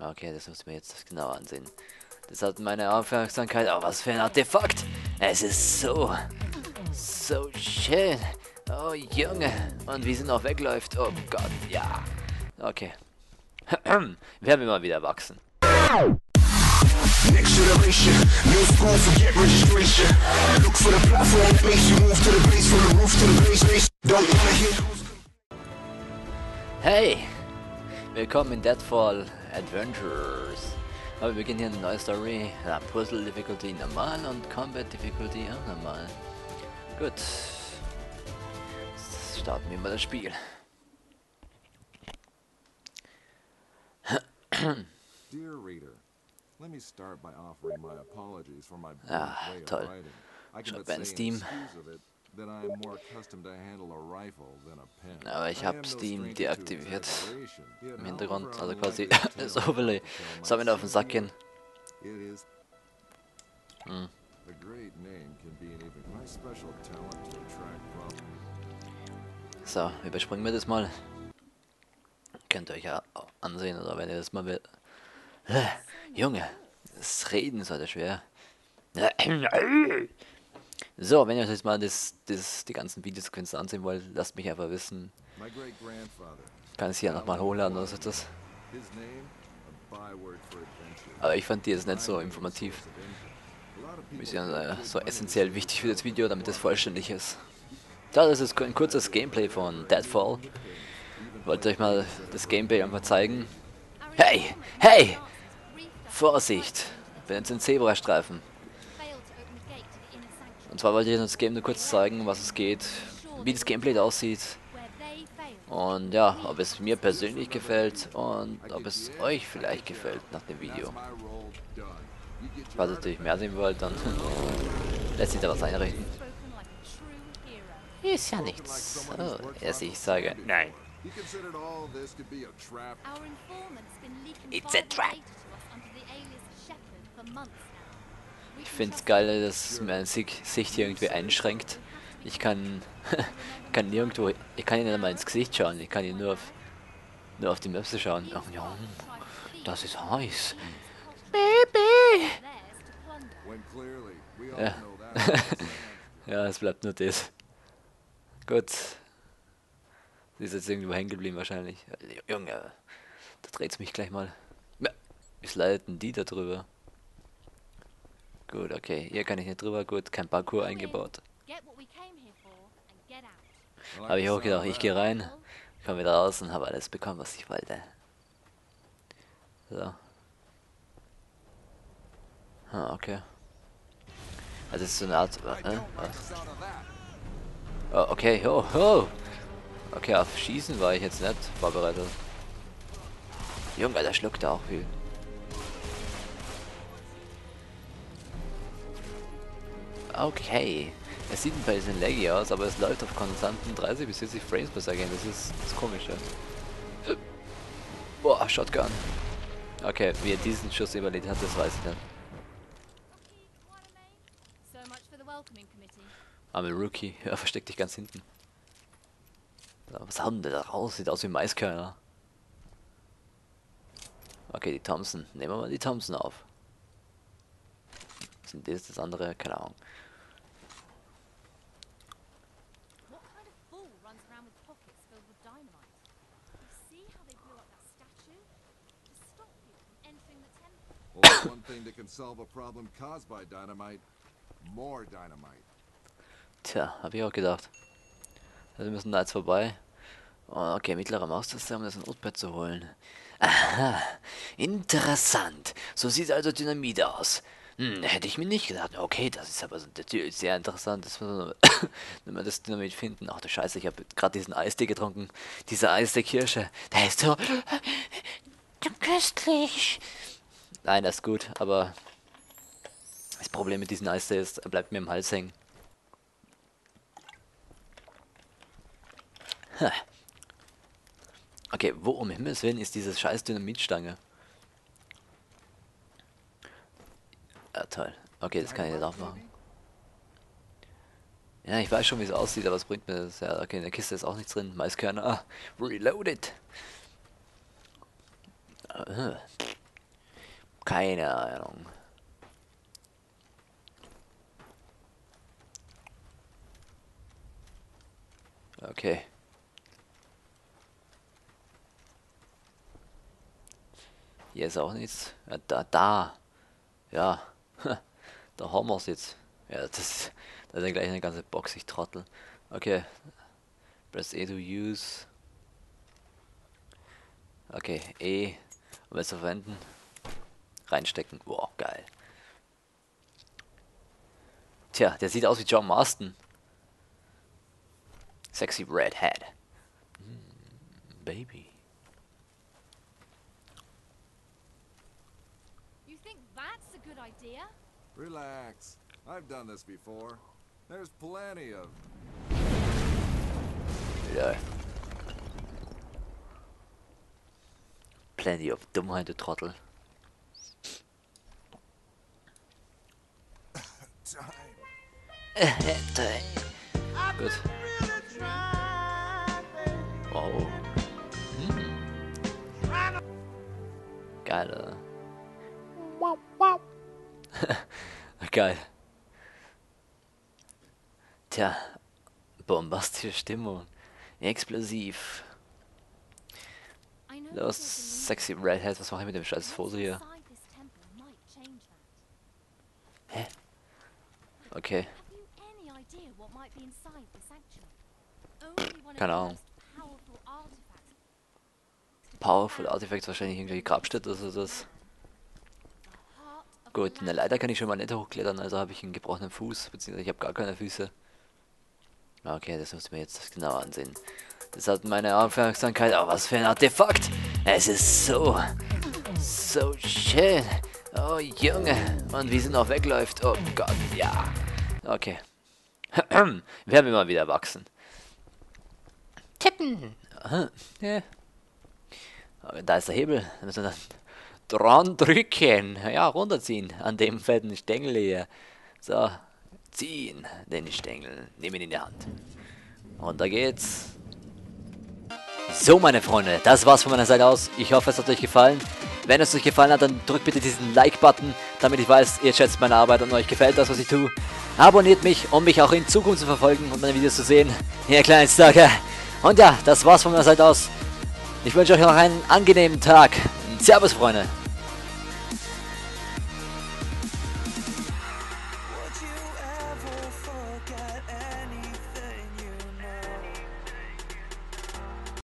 Okay, das muss ich mir jetzt genau ansehen. Das hat meine Aufmerksamkeit. Oh, was für ein Artefakt! Es ist so schön. Oh, Junge. Und wie sie noch wegläuft. Oh Gott, ja. Okay. Werden wir mal wieder wachsen. Next generation, new school, forget registration. Look for the platform that makes you move to the base, from the roof to the base. Don't wanna hear who's... Hey! Willkommen in Deadfall Adventures. Aber wir beginnen hier eine neue Story. Ja, Puzzle Difficulty normal und Combat Difficulty auch normal. Gut. Jetzt starten wir mal das Spiel. Dear reader, let me start by offering my apologies for my Ah, way of toll. writing. I Schreibt can but bei say in Steam. excuse of it that I am more accustomed to handle a rifle than a pen. Aber ich I habe am no Steam stranger to deaktiviert. exaggeration, yet Im Hintergrund, however also unlikely quasi the tale das I Overlay. have to tell Soll mir might auf den Sack seem, gehen. it is Hm. a great name can be an even my special talent to attract problems. So, überspringen wir das mal. Könnt ihr euch ja ansehen, oder wenn ihr das mal will. Junge, das Reden ist heute schwer. So, wenn ihr euch jetzt mal die ganzen Videosequenzen ansehen wollt, lasst mich einfach wissen. My great grandfather, Kann ich sie ja nochmal hochladen oder so etwas. his name, a byword for adventure. Aber ich fand die jetzt nicht so informativ. Ist ja so essentiell wichtig für das Video, damit es vollständig ist. Das ist ein kurzes Gameplay von Deadfall. Ich wollte euch mal das Gameplay einfach zeigen. Hey! Hey! Vorsicht! Ich bin jetzt in Zebrastreifen. Und zwar wollte ich das Game nur kurz zeigen, was es geht, wie das Gameplay aussieht. Und ja, ob es mir persönlich gefällt und ob es euch vielleicht gefällt nach dem Video. Falls ihr natürlich mehr sehen wollt, dann lässt sich da was einrichten. Ist ja nichts. Oh, erst ich sage, nein. He considered all of this could be a trap. Our informant's been leaking It's a private trap. data to us under the alias Shepherd for months now. We Ich can finde es trust geil, dass meine Sicht hier irgendwie einschränkt. Ich kann, kann nirgendwo, ich kann nicht einmal ins Gesicht schauen, ich kann hier nur auf die Möpse schauen. Oh ja, das ist heiß. Baby! theirs to plunder. When clearly we all Ja. know that. Ja, es bleibt nur das. Gut. Sie ist jetzt irgendwo hängen geblieben wahrscheinlich. Junge, da dreht's mich gleich mal. Ja, wie sliden die da drüber? Gut, okay. Hier kann ich nicht drüber. Gut, kein Parkour eingebaut. Get what we came here for and get out. I like Habe ich the auch sound gedacht, of ich that. gehe rein, komme wieder raus und habe alles bekommen, was ich wollte. So. Ah, okay. Also es ist so eine Art... I don't like the sound of that. Oh, okay, oh, oh. Okay, auf Schießen war ich jetzt nicht vorbereitet. Junge, der schluckt auch viel. Okay. Es sieht ein bisschen laggy aus, aber es läuft auf konstanten 30 bis 40 Frames per Second. Das ist komisch, ja. Boah, Shotgun. Okay, wie er diesen Schuss überlebt hat, das weiß ich nicht. So much for the welcoming committee. Arme Rookie. Ja, versteck dich ganz hinten. So, was haben der da raus? Sieht aus wie Maiskörner. Okay, die Thompson. Nehmen wir mal die Thompson auf. Was sind das andere? Keine Ahnung. What kind of fool runs around with pockets filled with dynamite? You see how they blew up that statue? To stop people from entering the temple. Only one thing that can solve a problem caused by dynamite. More dynamite. Tja, habe ich auch gedacht. Also wir müssen da jetzt vorbei. Oh, okay, mittlere Maustaste, um das Notepad zu holen. Aha, interessant. So sieht also Dynamit aus. Hätte ich mir nicht gedacht. Okay, das ist aber natürlich sehr interessant, dass wir wenn wir das Dynamit finden. Ach du Scheiße, ich habe gerade diesen Eistee getrunken. Dieser Eistee Kirsche. Der ist so köstlich. Nein, das ist gut, aber das Problem mit diesem Eistee ist, er bleibt mir im Hals hängen. Okay, wo um Himmels Willen ist diese scheiß Dynamitstange? Ja, toll. Okay, das kann ich jetzt auch machen. Ja, ich weiß schon, wie es aussieht, aber was bringt mir das? Ja, okay, in der Kiste ist auch nichts drin. Maiskörner. Ah, reloaded. Keine Ahnung. Okay. Hier ist auch nichts. Ja, da. Ja. Da haben wir es jetzt. Ja, das ist ja gleich eine ganze Box, ich Trottel. Okay. Press E to use. Okay, E. Um es zu verwenden. Reinstecken. Wow, geil. Tja, der sieht aus wie John Marston. Sexy Redhead. Baby. You think that's a good idea? Relax. I've done this before. There's plenty of... Ja. Plenty of Dummheit, du Trottel. Time. Gut. Wow. Geil, oder? Geil. Tja, bombastische Stimmung. Explosiv. I know Los, there's a sexy Redhead, was mache ich mit dem scheiß Foto hier? inside this temple might change that. Okay, Have you any idea what might be inside the sanctuary? Only one of keine the Ahnung. most powerful artifacts. Powerful Artifacts, wahrscheinlich irgendwelche Grabstätte oder so das. The heart of Gut, the eine Leiter kann ich schon mal nicht hochklettern, also habe ich einen gebrochenen Fuß, beziehungsweise ich habe gar keine Füße. Okay, das muss ich mir jetzt genau ansehen. Das hat meine Aufmerksamkeit. Oh, was für ein Artefakt! Es ist so schön. Oh, Junge. Und wie sie noch wegläuft. Oh Gott, ja. Okay. Werden wir mal wieder wachsen. Tippen. Aha, ja. Aber da ist der Hebel. Da müssen wir dann dran drücken. Ja, runterziehen. An dem fetten Stängel hier. So. Ziehen. Den Stängel. Nehmen ihn in die Hand. Runter geht's. So, meine Freunde, das war's von meiner Seite aus. Ich hoffe, es hat euch gefallen. Wenn es euch gefallen hat, dann drückt bitte diesen Like-Button, damit ich weiß, ihr schätzt meine Arbeit und euch gefällt das, was ich tue. Abonniert mich, um mich auch in Zukunft zu verfolgen und meine Videos zu sehen. Ihr kleinen Stalker. Und ja, das war's von meiner Seite aus. Ich wünsche euch noch einen angenehmen Tag. Servus, Freunde.